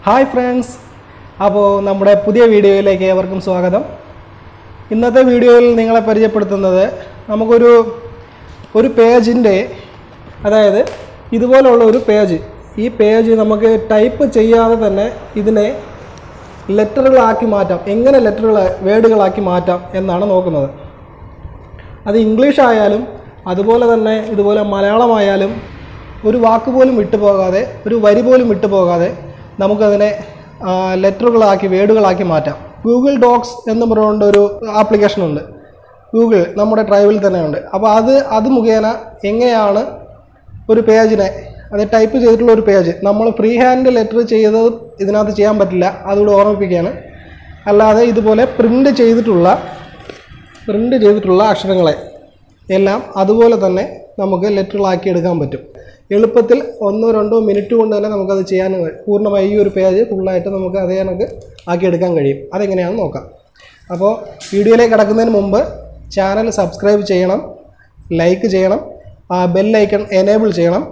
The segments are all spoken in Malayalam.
Hi friends, അപ്പോൾ നമ്മുടെ പുതിയ വീഡിയോയിലേക്ക് ഏവർക്കും സ്വാഗതം. ഇന്നത്തെ വീഡിയോയിൽ നിങ്ങളെ പരിചയപ്പെടുത്തുന്നത് നമുക്കൊരു പേജിന്റെ അതായത് ഇതുപോലുള്ള ഒരു പേജ്. ഈ പേജ് നമുക്ക് ടൈപ്പ് ചെയ്യാതെ തന്നെ ഇതിനെ ലെറ്ററുകളാക്കി മാറ്റാം. എങ്ങനെ വേർഡുകളാക്കി മാറ്റാം എന്നാണ് നോക്കുന്നത്. അത് ഇംഗ്ലീഷ് ആയാലും അതുപോലെ തന്നെ ഇതുപോലെ മലയാളമായാലും ഒരു വാക്ക് പോലും വിട്ടുപോകാതെ ഒരു വരി പോലും വിട്ടുപോകാതെ നമുക്കതിനെ ലെറ്ററുകളാക്കി വേർഡുകളാക്കി മാറ്റാം. ഗൂഗിൾ ഡോക്സ് എന്ന് പറഞ്ഞുകൊണ്ട് ഒരു ആപ്ലിക്കേഷൻ ഉണ്ട്. ഗൂഗിൾ നമ്മുടെ ഡ്രൈവിൽ തന്നെ ഉണ്ട്. അപ്പോൾ അത് മുഖേന എങ്ങനെയാണ് ഒരു പേജിനെ അത് ടൈപ്പ് ചെയ്തിട്ടുള്ള ഒരു പേജ് നമ്മൾ ഫ്രീ ഹാൻഡ് ലെറ്റർ ചെയ്തത് ഇതിനകത്ത് ചെയ്യാൻ പറ്റില്ല. അതുകൂടെ ഓർമ്മിപ്പിക്കുകയാണ്. അല്ലാതെ ഇതുപോലെ പ്രിൻ്റ് ചെയ്തിട്ടുള്ള അക്ഷരങ്ങളെ എല്ലാം അതുപോലെ തന്നെ നമുക്ക് ലെറ്ററുകളാക്കി എടുക്കാൻ പറ്റും. എളുപ്പത്തിൽ 1-2 മിനിറ്റ് കൊണ്ട് തന്നെ നമുക്കത് ചെയ്യാൻ പൂർണ്ണമായി ഈ ഒരു പേജ് ഫുള്ളായിട്ട് നമുക്ക് അതേ കണക്ക് ആക്കിയെടുക്കാൻ കഴിയും. അതെങ്ങനെയാണെന്ന് നോക്കാം. അപ്പോൾ വീഡിയോയിലേക്ക് കടക്കുന്നതിന് മുമ്പ് ചാനൽ സബ്സ്ക്രൈബ് ചെയ്യണം, ലൈക്ക് ചെയ്യണം, ബെൽ ഐക്കൺ എനേബിൾ ചെയ്യണം.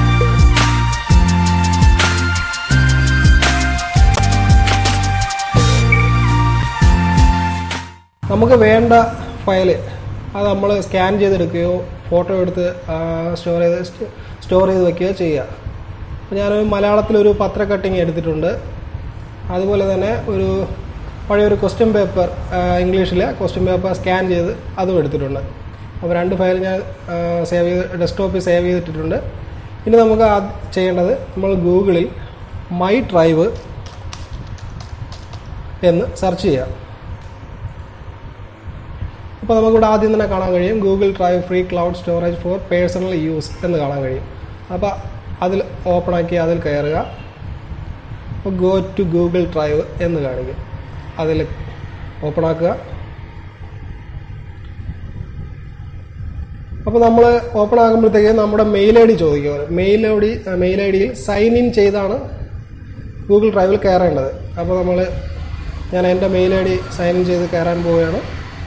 നമുക്ക് വേണ്ട ഫയൽ അത് നമ്മൾ സ്കാൻ ചെയ്തെടുക്കുകയോ ഫോട്ടോ എടുത്ത് സ്റ്റോർ ചെയ്ത് വയ്ക്കുകയോ ചെയ്യുക. അപ്പോൾ ഞാനൊരു മലയാളത്തിലൊരു പത്ര കട്ടിങ് എടുത്തിട്ടുണ്ട്. അതുപോലെ തന്നെ പഴയൊരു ക്വസ്റ്റ്യൻ പേപ്പർ ഇംഗ്ലീഷിലെ ക്വസ്റ്റ്യൻ പേപ്പർ സ്കാൻ ചെയ്ത് അതും എടുത്തിട്ടുണ്ട്. അപ്പോൾ 2 ഫയൽ ഞാൻ ഡെസ്ക്ടോപ്പിൽ സേവ് ചെയ്തിട്ടിട്ടുണ്ട്. ഇനി നമുക്ക് ചെയ്യേണ്ടത് നമ്മൾ ഗൂഗിളിൽ മൈ ഡ്രൈവ് എന്ന് സെർച്ച് ചെയ്യാം. അപ്പോൾ നമുക്കിവിടെ ആദ്യം തന്നെ കാണാൻ കഴിയും Google drive free cloud storage for personal use എന്ന് കാണാൻ കഴിയും. അപ്പോൾ അതിൽ ഓപ്പണാക്കി അതിൽ കയറുക. അപ്പോൾ ഗോ ടു ഗൂഗിൾ ഡ്രൈവ് എന്ന് കാണിക്കും. അതിൽ ഓപ്പണാക്കുക. അപ്പോൾ നമ്മൾ ഓപ്പൺ ആകുമ്പോഴത്തേക്ക് നമ്മുടെ മെയിൽ ഐ ഡി ചോദിക്കുക. മെയിൽ ഐ ഡിയിൽ സൈൻ ഇൻ ചെയ്താണ് ഗൂഗിൾ ഡ്രൈവിൽ കയറേണ്ടത്. അപ്പോൾ ഞാൻ എൻ്റെ മെയിൽ ഐ ഡി സൈൻ ഇൻ ചെയ്ത് കയറാൻ പോവുകയാണ്.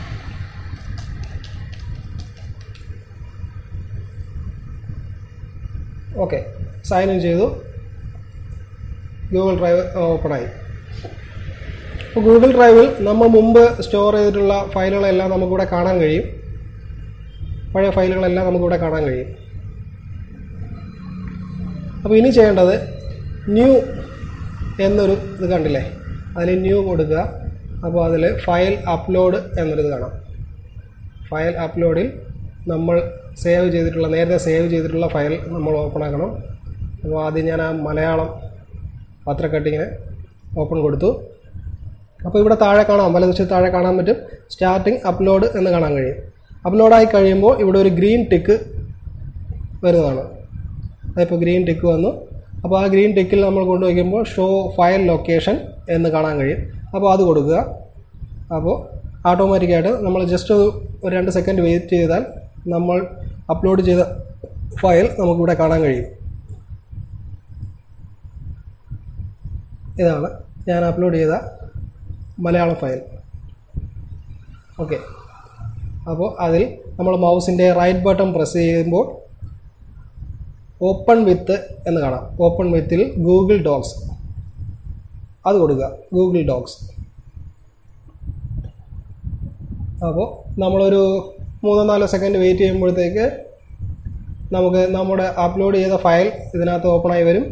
ഓക്കെ, സൈൻ ഇൻ ചെയ്തു. ഗൂഗിൾ ഡ്രൈവ് ഓപ്പണായി. അപ്പോൾ ഗൂഗിൾ ഡ്രൈവിൽ നമ്മൾ മുമ്പ് സ്റ്റോർ ചെയ്തിട്ടുള്ള ഫയലുകളെല്ലാം നമുക്കിവിടെ കാണാൻ കഴിയും. പഴയ ഫയലുകളെല്ലാം നമുക്കിവിടെ കാണാൻ കഴിയും. അപ്പോൾ ഇനി ചെയ്യേണ്ടത് ന്യൂ എന്നൊരു ഇത് കണ്ടില്ലേ, അതിൽ ന്യൂ കൊടുക്കുക. അപ്പോൾ അതിൽ ഫയൽ അപ്ലോഡ് എന്നൊരിത് കാണാം. ഫയൽ അപ്ലോഡിൽ നമ്മൾ നേരത്തെ സേവ് ചെയ്തിട്ടുള്ള ഫയൽ നമ്മൾ ഓപ്പൺ ആക്കണം. അപ്പോൾ ആദ്യം ഞാൻ മലയാളം പത്ര കട്ടിങ്ങിനെ ഓപ്പൺ കൊടുത്തു. അപ്പോൾ ഇവിടെ താഴെ കാണാം, വലതുവശത്ത് താഴെ കാണാൻ പറ്റും സ്റ്റാർട്ടിങ് അപ്ലോഡ് എന്ന് കാണാൻ കഴിയും. അപ്ലോഡായി കഴിയുമ്പോൾ ഇവിടെ ഒരു ഗ്രീൻ ടിക്ക് വരുന്നതാണ്. അതിപ്പോൾ ഗ്രീൻ ടിക്ക് വന്നു. അപ്പോൾ ആ ഗ്രീൻ ടിക്കിൽ നമ്മൾ കൊണ്ടുവയ്ക്കുമ്പോൾ ഷോ ഫയൽ ലൊക്കേഷൻ എന്ന് കാണാൻ കഴിയും. അപ്പോൾ അത് കൊടുക്കുക. അപ്പോൾ ഓട്ടോമാറ്റിക്കായിട്ട് നമ്മൾ ജസ്റ്റ് ഒരു 2 സെക്കൻഡ് വെയിറ്റ് ചെയ്താൽ നമ്മൾ അപ്ലോഡ് ചെയ്ത ഫയൽ നമുക്കിവിടെ കാണാൻ കഴിയും. ഇതാണ് ഞാൻ അപ്ലോഡ് ചെയ്ത മലയാളം ഫയൽ. ഓക്കെ, അപ്പോൾ അതിൽ നമ്മൾ മൗസിൻ്റെ റൈറ്റ് ബട്ടൺ പ്രസ് ചെയ്യുമ്പോൾ ഓപ്പൺ വിത്ത് എന്ന് കാണാം. ഓപ്പൺ വിത്തിൽ ഗൂഗിൾ ഡോക്സ് അത് കൊടുക്കുക. Google Docs. അപ്പോൾ നമ്മളൊരു 3-4 സെക്കൻഡ് വെയിറ്റ് ചെയ്യുമ്പോഴത്തേക്ക് നമുക്ക് നമ്മുടെ അപ്ലോഡ് ചെയ്ത ഫയൽ ഇതിനകത്ത് ഓപ്പണായി വരും.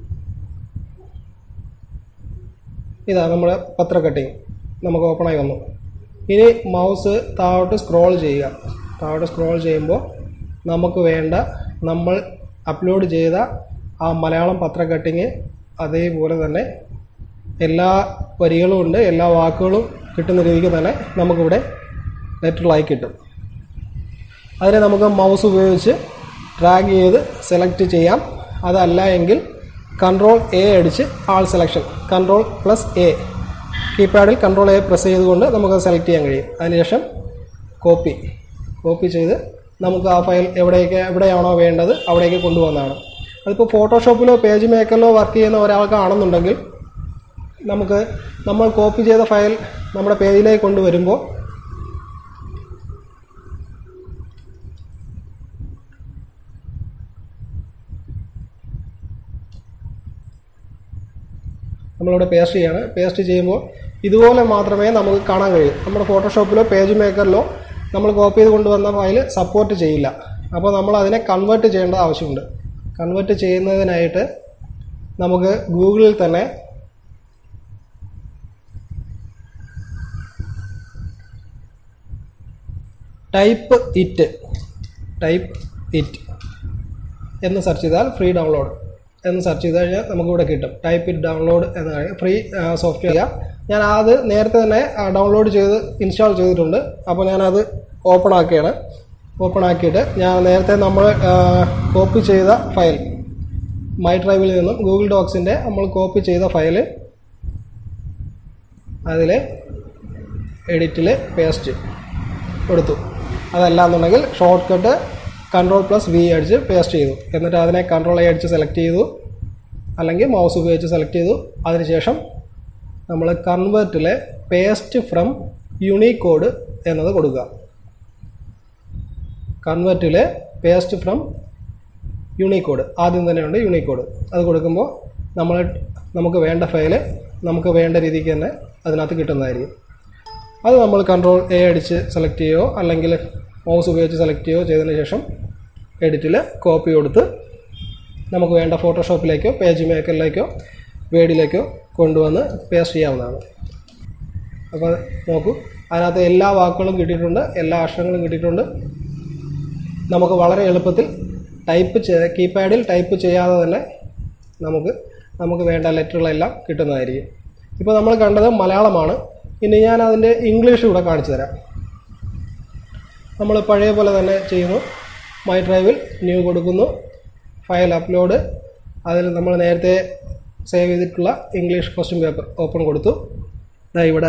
ഇതാ നമ്മുടെ പത്ര കട്ടിങ് നമുക്ക് ഓപ്പണായി വന്നു. ഇനി മൗസ് താഴോട്ട് സ്ക്രോൾ ചെയ്യുക. താഴോട്ട് സ്ക്രോൾ ചെയ്യുമ്പോൾ നമുക്ക് വേണ്ട നമ്മൾ അപ്ലോഡ് ചെയ്ത ആ മലയാളം പത്ര കട്ടിങ് അതേപോലെ തന്നെ എല്ലാ വരികളും ഉണ്ട്, എല്ലാ വാക്കുകളും കിട്ടുന്ന രീതിക്ക് തന്നെ നമുക്കിവിടെ ലെറ്ററുകളായി കിട്ടും. അതിനെ നമുക്ക് മൗസ് ഉപയോഗിച്ച് ഡ്രാഗ് ചെയ്ത് സെലക്ട് ചെയ്യാം. അതല്ല എങ്കിൽ കൺട്രോൾ എ അടിച്ച് ആൾ സെലക്ഷൻ, Ctrl+A കീപാഡിൽ Ctrl A പ്രസ് ചെയ്തുകൊണ്ട് നമുക്കത് സെലക്ട് ചെയ്യാൻ കഴിയും. അതിനുശേഷം കോപ്പി ചെയ്ത് നമുക്ക് ആ ഫയൽ എവിടെയാണോ വേണ്ടത് അവിടേക്ക് കൊണ്ടുപോകുന്നതാണ്. അതിപ്പോൾ ഫോട്ടോഷോപ്പിലോ പേജ് മേക്കറിലോ വർക്ക് ചെയ്യുന്ന ഒരാൾക്കാണെന്നുണ്ടെങ്കിൽ നമ്മൾ കോപ്പി ചെയ്ത ഫയൽ നമ്മുടെ പേജിലേക്ക് കൊണ്ടുവരുമ്പോൾ നമ്മളിവിടെ പേസ്റ്റ് ചെയ്യാണ്. പേസ്റ്റ് ചെയ്യുമ്പോൾ ഇതുപോലെ മാത്രമേ നമുക്ക് കാണാൻ കഴിയൂ. നമ്മുടെ ഫോട്ടോഷോപ്പിലോ പേജ് മേക്കറിലോ നമ്മൾ കോപ്പി ചെയ്ത് കൊണ്ടുവന്ന ഫയൽ സപ്പോർട്ട് ചെയ്യില്ല. അപ്പോൾ നമ്മൾ അതിനെ കൺവേർട്ട് ചെയ്യേണ്ട ആവശ്യമുണ്ട്. കൺവേർട്ട് ചെയ്യുന്നതിനായിട്ട് നമുക്ക് ഗൂഗിളിൽ തന്നെ ടൈപ്പ് ഇറ്റ് എന്ന് സെർച്ച് ചെയ്താൽ ഫ്രീ ഡൗൺലോഡ് എന്ന് സെർച്ച് ചെയ്ത് കഴിഞ്ഞാൽ നമുക്കിവിടെ കിട്ടും. ടൈപ്പ് ഇറ്റ് ഡൗൺലോഡ് എന്നാണ് ഫ്രീ സോഫ്റ്റ്വെയർ. ഞാൻ അത് നേരത്തെ തന്നെ ഡൗൺലോഡ് ചെയ്ത് ഇൻസ്റ്റാൾ ചെയ്തിട്ടുണ്ട്. അപ്പോൾ ഞാനത് ഓപ്പൺ ആക്കിയിട്ട് ഞാൻ നേരത്തെ നമ്മൾ കോപ്പി ചെയ്ത ഫയൽ മൈ ഡ്രൈവിൽ നിന്നും ഗൂഗിൾ ഡോക്സിൻ്റെ നമ്മൾ കോപ്പി ചെയ്ത ഫയൽ അതിൽ എഡിറ്റിൽ പേസ്റ്റ് കൊടുത്തു. അതല്ല എന്നുണ്ടെങ്കിൽ ഷോർട്ട് കട്ട് Ctrl+V അടിച്ച് പേസ്റ്റ് ചെയ്തു. എന്നിട്ട് അതിനെ Ctrl+A അടിച്ച് സെലക്ട് ചെയ്തു, അല്ലെങ്കിൽ മൗസ് ഉപയോഗിച്ച് സെലക്ട് ചെയ്തു. അതിനുശേഷം നമ്മൾ കൺവേർട്ടിൽ പേസ്റ്റ് ഫ്രം യൂണിക്കോഡ് എന്നത് കൊടുക്കുക. കൺവേർട്ടിൽ പേസ്റ്റ് ഫ്രം യൂണിക്കോഡ് ആദ്യം തന്നെയുണ്ട് യൂണിക്കോഡ്. അത് കൊടുക്കുമ്പോൾ നമുക്ക് വേണ്ട ഫയൽ നമുക്ക് വേണ്ട രീതിക്ക് തന്നെ അതിനകത്ത് കിട്ടുന്നതായിരിക്കും. അത് നമ്മൾ Ctrl+A അടിച്ച് സെലക്ട് ചെയ്യുകയോ അല്ലെങ്കിൽ മൗസ് ഉപയോഗിച്ച് സെലക്ട് ചെയ്യുകയോ ചെയ്തതിന് ശേഷം എഡിറ്റിൽ കോപ്പി കൊടുത്ത് നമുക്ക് വേണ്ട ഫോട്ടോഷോപ്പിലേക്കോ പേജ് മേക്കറിലേക്കോ വേഡിലേക്കോ കൊണ്ടുവന്ന് പേസ്റ്റ് ചെയ്യാവുന്നതാണ്. അപ്പോൾ നോക്കൂ, അതിനകത്ത് എല്ലാ വാക്കുകളും കിട്ടിയിട്ടുണ്ട്, എല്ലാ അക്ഷരങ്ങളും കിട്ടിയിട്ടുണ്ട്. നമുക്ക് വളരെ എളുപ്പത്തിൽ കീപാഡിൽ ടൈപ്പ് ചെയ്യാതെ തന്നെ നമുക്ക് വേണ്ട ലെറ്ററുകളെല്ലാം കിട്ടുന്നതായിരിക്കും. ഇപ്പോൾ നമ്മൾ കണ്ടത് മലയാളമാണ്. ഇനി ഞാൻ അതിൻ്റെ ഇംഗ്ലീഷ് ഇവിടെ കാണിച്ചു തരാം. നമ്മൾ പഴയ പോലെ തന്നെ ചെയ്യുന്നു. മൈ ഡ്രൈവിൽ ന്യൂ കൊടുക്കുന്നു, ഫയൽ അപ്ലോഡ്. അതിൽ നമ്മൾ നേരത്തെ സേവ് ചെയ്തിട്ടുള്ള ഇംഗ്ലീഷ് ക്വസ്റ്റ്യൻ പേപ്പർ ഓപ്പൺ കൊടുത്തു. ഇവിടെ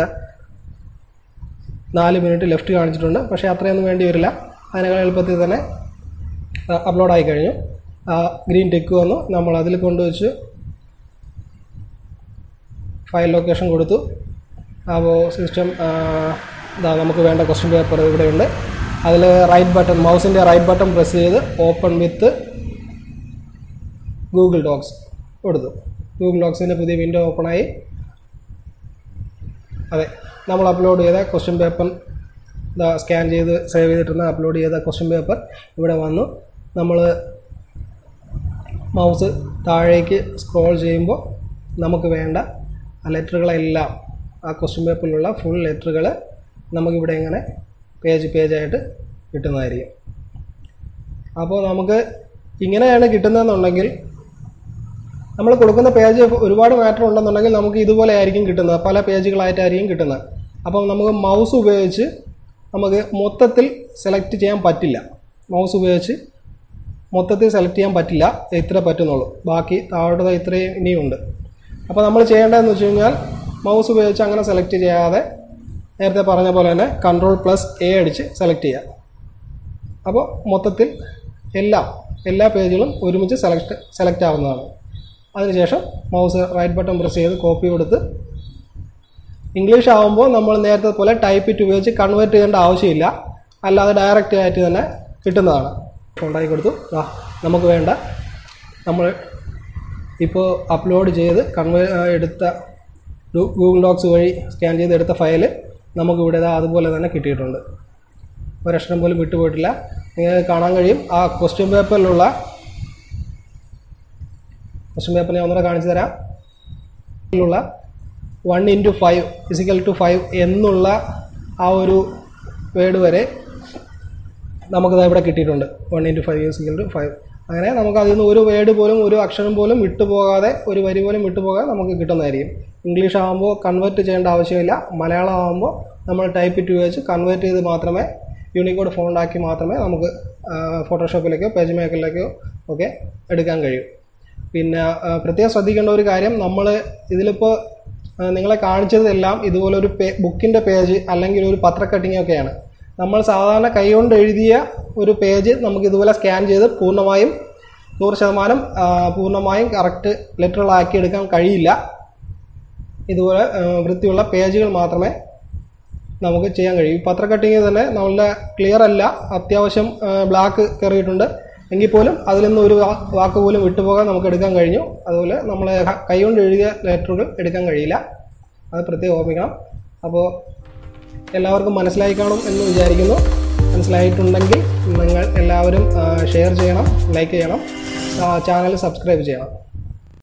4 മിനിറ്റ് ലെഫ്റ്റ് കാണിച്ചിട്ടുണ്ട്, പക്ഷേ അത്രയൊന്നും വേണ്ടി വരില്ല. അതിനേക്കാൾ എളുപ്പത്തിൽ തന്നെ അപ്ലോഡായി കഴിഞ്ഞു. ഗ്രീൻ ടിക്ക് വന്നു. നമ്മൾ അതിൽ കൊണ്ടുവച്ച് ഫയൽ ലൊക്കേഷൻ കൊടുത്തു. അപ്പോൾ സിസ്റ്റം നമുക്ക് വേണ്ട ക്വസ്റ്റ്യൻ പേപ്പർ ഇവിടെയുണ്ട്. അതിൽ മൗസിൻ്റെ റൈറ്റ് ബട്ടൺ പ്രസ് ചെയ്ത് ഓപ്പൺ വിത്ത് ഗൂഗിൾ ഡോക്സ് കൊടുത്തു. ഗൂഗിൾ ഡോക്സിൻ്റെ പുതിയ വിൻഡോ ഓപ്പണായി. അതെ, നമ്മൾ അപ്ലോഡ് ചെയ്ത ക്വസ്റ്റ്യൻ പേപ്പർ സ്കാൻ ചെയ്ത് സേവ് ചെയ്തിട്ടുള്ള അപ്ലോഡ് ചെയ്ത ക്വസ്റ്റ്യൻ പേപ്പർ ഇവിടെ വന്നു. നമ്മൾ മൗസ് താഴേക്ക് സ്ക്രോൾ ചെയ്യുമ്പോൾ നമുക്ക് വേണ്ട ആ ലെറ്ററുകളെല്ലാം, ആ ക്വസ്റ്റ്യൻ പേപ്പറിലുള്ള ഫുൾ ലെറ്ററുകൾ നമുക്കിവിടെ ഇങ്ങനെ പേജായിട്ട് കിട്ടുന്നതായിരിക്കും. അപ്പോൾ നമുക്ക് ഇങ്ങനെയാണ് കിട്ടുന്നതെന്നുണ്ടെങ്കിൽ, നമ്മൾ കൊടുക്കുന്ന പേജ് ഒരുപാട് മാറ്റർ ഉണ്ടെന്നുണ്ടെങ്കിൽ നമുക്ക് ഇതുപോലെ ആയിരിക്കും കിട്ടുന്നത്, പല പേജുകളായിട്ടായിരിക്കും കിട്ടുന്നത്. അപ്പം നമുക്ക് മൗസ് ഉപയോഗിച്ച് നമുക്ക് മൊത്തത്തിൽ സെലക്ട് ചെയ്യാൻ പറ്റില്ല. മൗസ് ഉപയോഗിച്ച് മൊത്തത്തിൽ സെലക്ട് ചെയ്യാൻ പറ്റില്ല, ഇത്ര പറ്റുന്നുള്ളൂ. ബാക്കി താഴോട്ട് ഇത്രയും ഇനിയുണ്ട്. അപ്പോൾ നമ്മൾ ചെയ്യേണ്ടതെന്ന് വെച്ച് കഴിഞ്ഞാൽ മൗസ് ഉപയോഗിച്ച് അങ്ങനെ സെലക്ട് ചെയ്യാതെ നേരത്തെ പറഞ്ഞ പോലെ തന്നെ Ctrl+A അടിച്ച് സെലക്ട് ചെയ്യുക. അപ്പോൾ മൊത്തത്തിൽ എല്ലാ പേജുകളും ഒരുമിച്ച് സെലക്ട് ആവുന്നതാണ്. അതിനുശേഷം മൗസ് റൈറ്റ് ബട്ടൺ പ്രസ് ചെയ്ത് കോപ്പി കൊടുത്ത്, ഇംഗ്ലീഷ് ആകുമ്പോൾ നമ്മൾ നേരത്തെ പോലെ ടൈപ്പ് ഇറ്റ് ഉപയോഗിച്ച് കൺവേർട്ട് ചെയ്യേണ്ട ആവശ്യമില്ല, അല്ലാതെ ഡയറക്റ്റ് ആയിട്ട് തന്നെ കിട്ടുന്നതാണ്. ഉണ്ടാക്കി കൊടുത്തു. നമുക്ക് വേണ്ട നമ്മൾ ഇപ്പോൾ അപ്ലോഡ് ചെയ്ത് എടുത്ത ഗൂഗിൾ ഡോക്സ് വഴി സ്കാൻ ചെയ്ത് എടുത്ത ഫയൽ നമുക്കിവിടെ അതുപോലെ തന്നെ കിട്ടിയിട്ടുണ്ട്. ഒരക്ഷരം പോലും വിട്ടുപോയിട്ടില്ല. നിങ്ങൾക്ക് കാണാൻ കഴിയും. ആ ക്വസ്റ്റ്യൻ പേപ്പറിലുള്ള ക്വസ്റ്റ്യൻ പേപ്പർ ഞാൻ ഒന്നുകൂടെ കാണിച്ചു തരാം. ുള്ള 1x5 = 5 എന്നുള്ള ആ ഒരു വേർഡ് വരെ നമുക്കിത് ഇവിടെ കിട്ടിയിട്ടുണ്ട്. 1x5 = 5. അങ്ങനെ നമുക്ക് അതിൽ നിന്ന് ഒരു വേർഡ് പോലും ഒരു അക്ഷരം പോലും വിട്ടുപോകാതെ, ഒരു വരി പോലും വിട്ടുപോകാതെ നമുക്ക് കിട്ടുന്നതായിരിക്കും. ഇംഗ്ലീഷ് ആകുമ്പോൾ കൺവേർട്ട് ചെയ്യേണ്ട ആവശ്യമില്ല. മലയാളം ആകുമ്പോൾ നമ്മൾ ടൈപ്പ് ഇറ്റ് ഉപയോഗിച്ച് കൺവേർട്ട് ചെയ്ത് മാത്രമേ യൂണിക്കോഡ് ഫോണ്ടാക്കി മാത്രമേ നമുക്ക് ഫോട്ടോഷോപ്പിലേക്കോ പേജ് മേക്കറിലേക്കോ ഒക്കെ എടുക്കാൻ കഴിയും. പിന്നെ പ്രത്യേകം ശ്രദ്ധിക്കേണ്ട ഒരു കാര്യം, നമ്മൾ ഇതിലിപ്പോൾ നിങ്ങളെ കാണിച്ചതെല്ലാം ഇതുപോലൊരു ബുക്കിൻ്റെ പേജ് അല്ലെങ്കിൽ ഒരു പത്ര കട്ടിങ് ഒക്കെയാണ്. നമ്മൾ സാധാരണ കൈകൊണ്ട് എഴുതിയ ഒരു പേജ് നമുക്ക് ഇതുപോലെ സ്കാൻ ചെയ്ത് പൂർണ്ണമായും 100% പൂർണ്ണമായും കറക്റ്റ് ലെറ്ററുകളാക്കി എടുക്കാൻ കഴിയില്ല. ഇതുപോലെ വൃത്തിയുള്ള പേജുകൾ മാത്രമേ നമുക്ക് ചെയ്യാൻ കഴിയും. പത്ര കട്ടിങ് തന്നെ നല്ല ക്ലിയർ അല്ല, അത്യാവശ്യം ബ്ലാക്ക് കയറിയിട്ടുണ്ട്. എങ്കിൽ പോലും അതിൽ നിന്ന് ഒരു വാക്ക് പോലും വിട്ടുപോകാൻ നമുക്ക് എടുക്കാൻ കഴിഞ്ഞു. അതുപോലെ നമ്മൾ കൈകൊണ്ട് എഴുതിയ ലെറ്ററുകൾ എടുക്കാൻ കഴിയില്ല, അത് പ്രത്യേകം ഓർമ്മിക്കണം. അപ്പോൾ എല്ലാവർക്കും മനസ്സിലായി കാണും എന്ന് വിചാരിക്കുന്നു. മനസ്സിലായിട്ടുണ്ടെങ്കിൽ നിങ്ങൾ എല്ലാവരും ഷെയർ ചെയ്യണം, ലൈക്ക് ചെയ്യണം, ചാനൽ സബ്സ്ക്രൈബ് ചെയ്യണം.